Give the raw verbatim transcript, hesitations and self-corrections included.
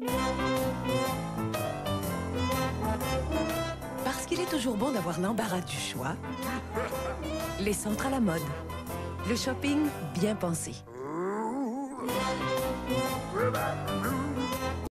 Parce qu'il est toujours bon d'avoir l'embarras du choix, les centres à la mode. Le shopping bien pensé.